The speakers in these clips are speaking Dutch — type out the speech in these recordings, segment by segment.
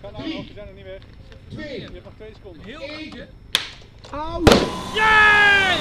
Ga nou nog, we zijn nog niet weg. 2. Je hebt nog 2 seconden. Heel eentje. Au! Jee!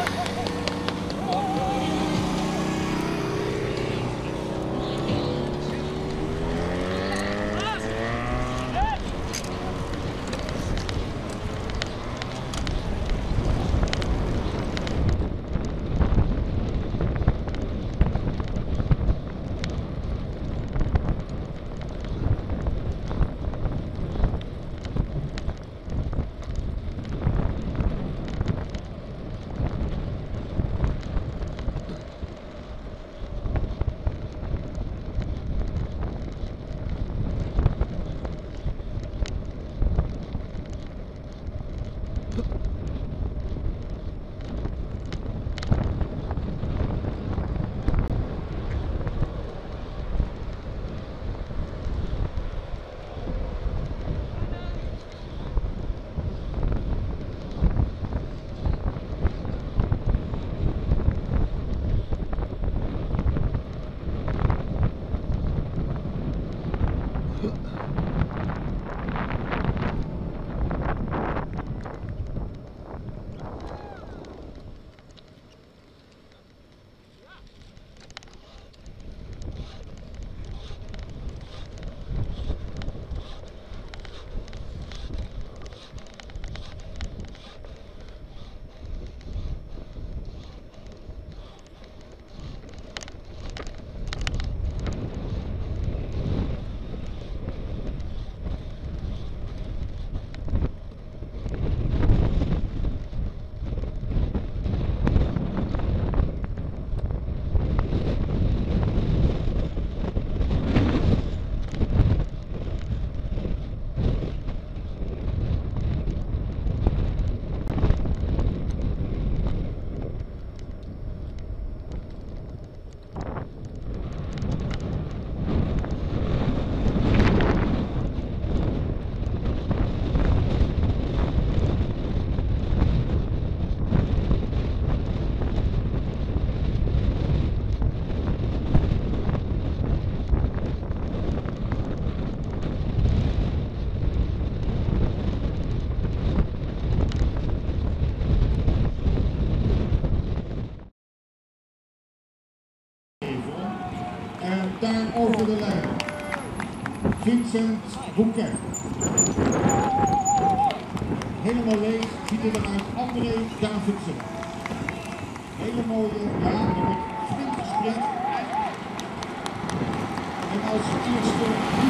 En daar over de lijn, Vincent Bouquet. Helemaal leeg, ziet er eruit André Davidsen. Hele mooie, ja, er wordt flink gesprint. En als eerste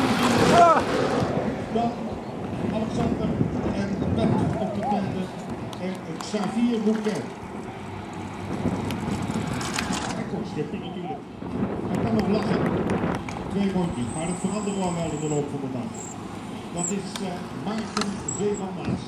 dan Alexander en Pet op de tanden en Xavier Bouquet. Hij komt stippen natuurlijk. Hij kan nog lachen. 2 rondjes, maar dat veranderen we al wel in de loop van de dag. Dat is Maarten Zeeman-Maas.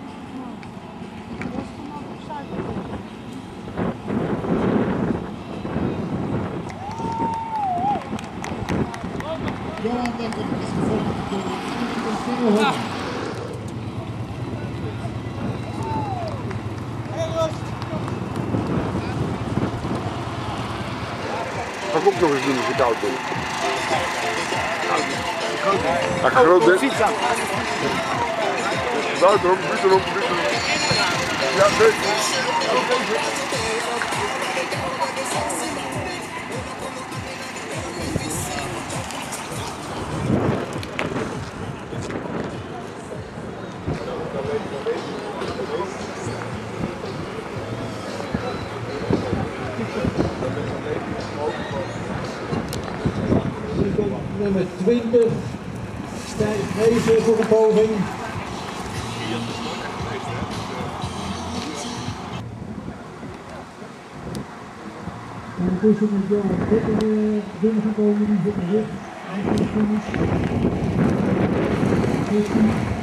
Johan Dekker is gevolgd door Phil Hoorn. Ga ik ook nog eens doen als ik koud ben. Als ik groot ben. Buiten op, buiten op, buiten op. Ja, nee. Nummer 20, Stijf Nezen voor een poging. Ondertussen is Johan Dekker binnengekomen, die zit er weg.